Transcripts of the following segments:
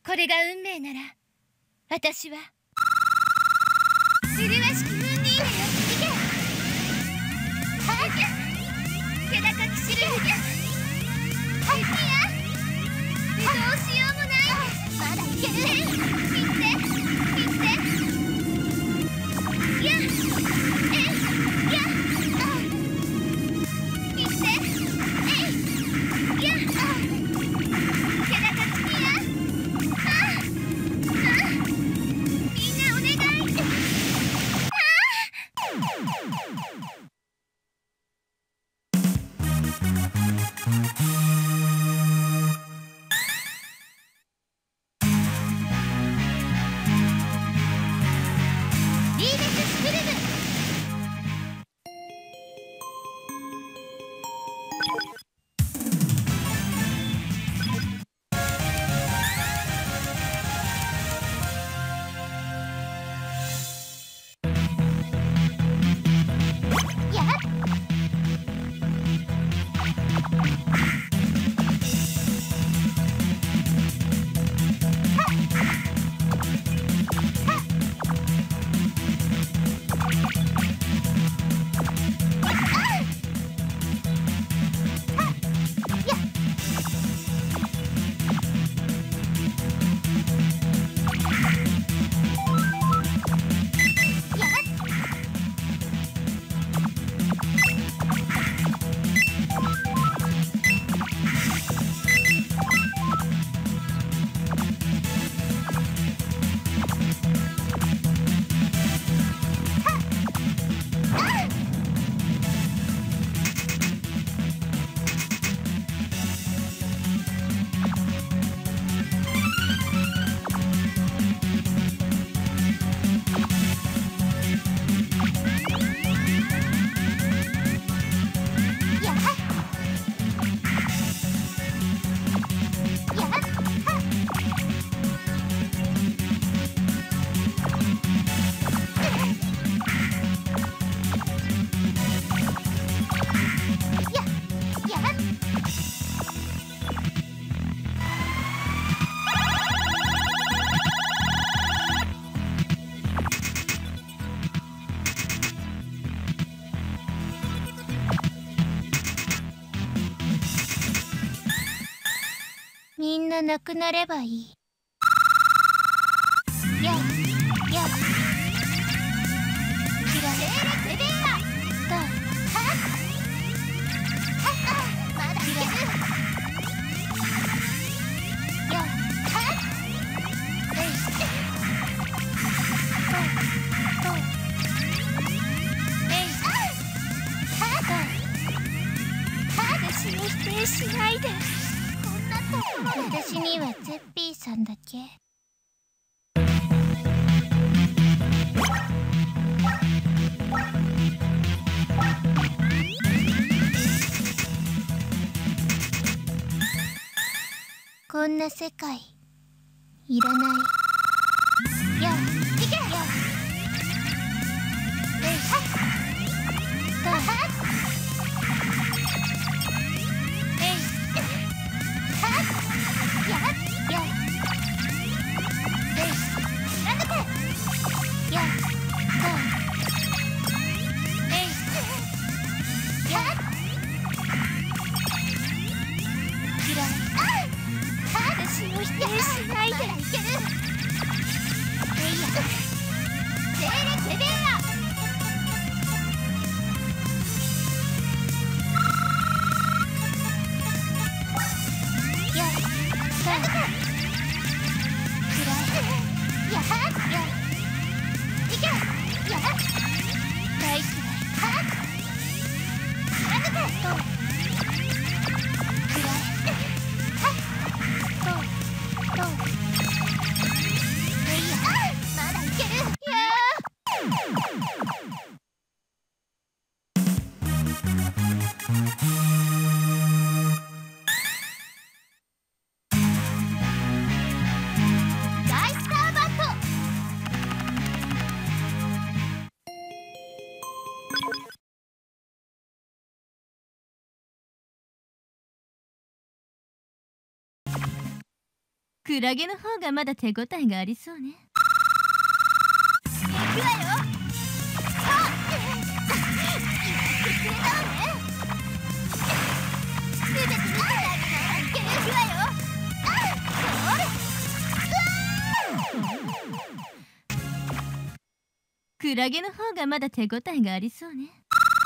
これが運命なら私は麗しき運命よ。行け。はい気高きしるはいやどうしようもない。まだいける。行って行ってやえや行ってえや気高きやみんなお願い。リーベススクルム。みんな亡くなればいい。ややキラレベアだはまだいける。やえい私を否定しないで。私にはゼッピーさんだけ。こんな世界いらない。やいけやえいだ私を否定しないで。いける。 クラゲの方がまだ手応えがありそうね。行くわよ。クラゲの方がまだ手応えがありそうね。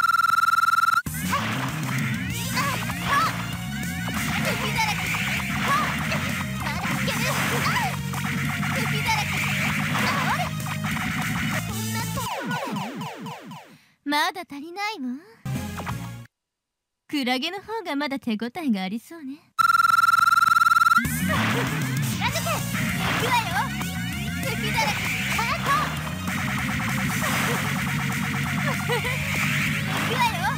まだ足りないわ。クラゲの方がまだ手応えがありそうね。行くわよ。雪だらけ。行くわよ。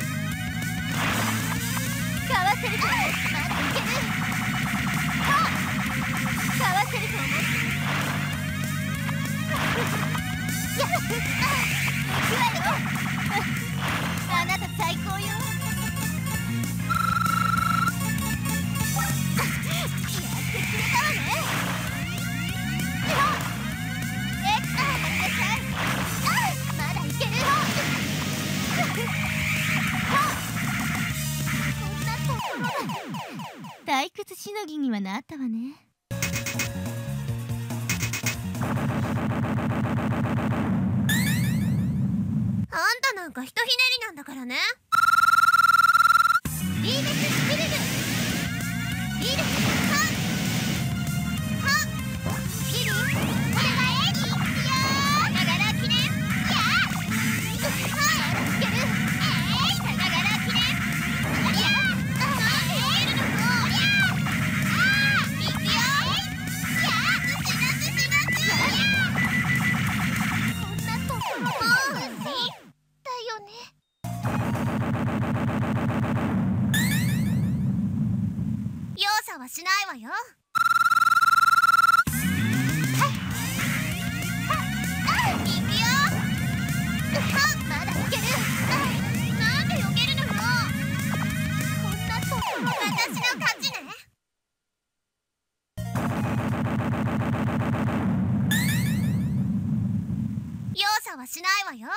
かわせると思う。まだいける。かわせると思う。やっ、行くわよ。あなた最高よ。やってくれたわね。まだいける。退屈しのぎにはなったわね。あんたなんかひとひねりなんだからね。リーベススピルル。リーベスハンハンギリお願い。いくよー。ながら記念。やー。はいいける。ながら記念。やー。容赦はしないわよ。いくよ。まだいける。なんで避けるのよ。こんなところ。私の勝ちね。容赦はしないわよ。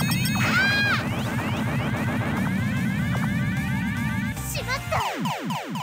しまった。